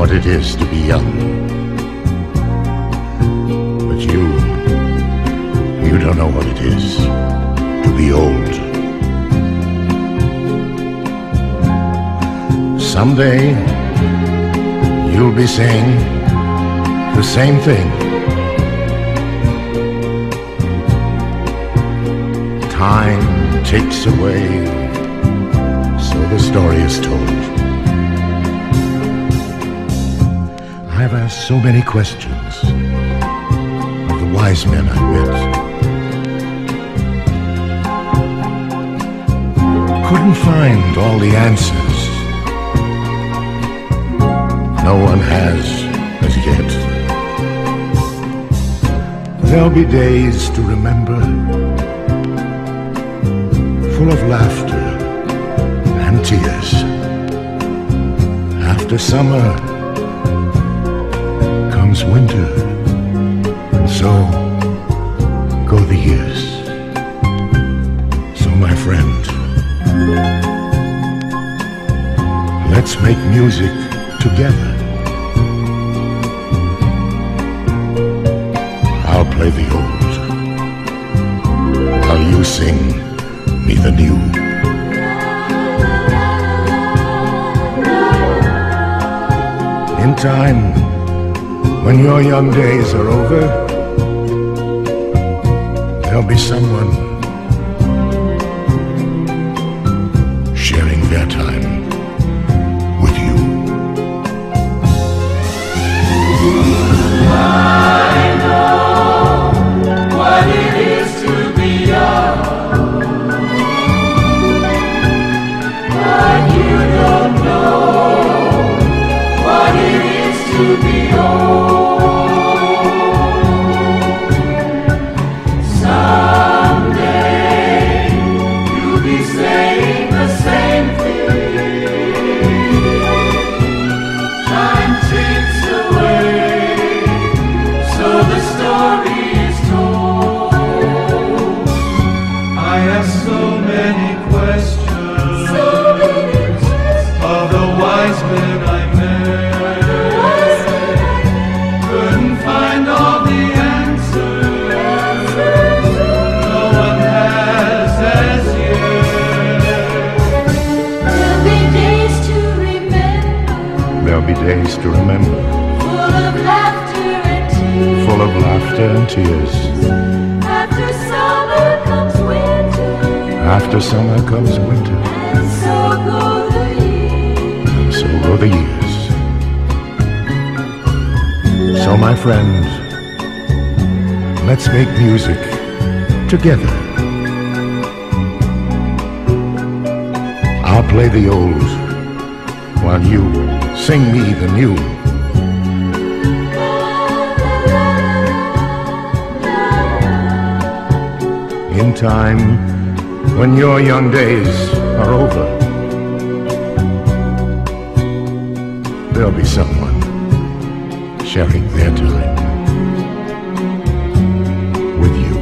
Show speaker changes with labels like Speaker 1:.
Speaker 1: what it is to be young. But you don't know what it is to be old. Someday you'll be saying the same thing. Time takes away, so the story is told. I've asked so many questions of the wise men I've met. Couldn't find all the answers. No one has as yet. There'll be days to remember, full of laughter and tears. After summer comes winter, and so go the years. So my friend, let's make music together. I'll play the old while you sing me the new. In time, when your young days are over, there'll be someone sharing their time with you.
Speaker 2: I know what it is to be young, but you don't know what it is to be old. Someday you'll be saying the same thing. Time takes away, so the story is told. I have so many questions, of the wise men I met. Couldn't find all the answers, no one has as yet.
Speaker 3: There'll be days to remember,
Speaker 1: There'll be days to remember,
Speaker 3: full of laughter and tears.
Speaker 1: full of laughter and tears.
Speaker 3: After summer comes winter,
Speaker 1: After summer comes winter,
Speaker 3: and so go the years.
Speaker 1: and so go the years. So my friend, let's make music together. I'll play the old while you sing me the new. In time, when your young days are over, there'll be someone sharing their time with you.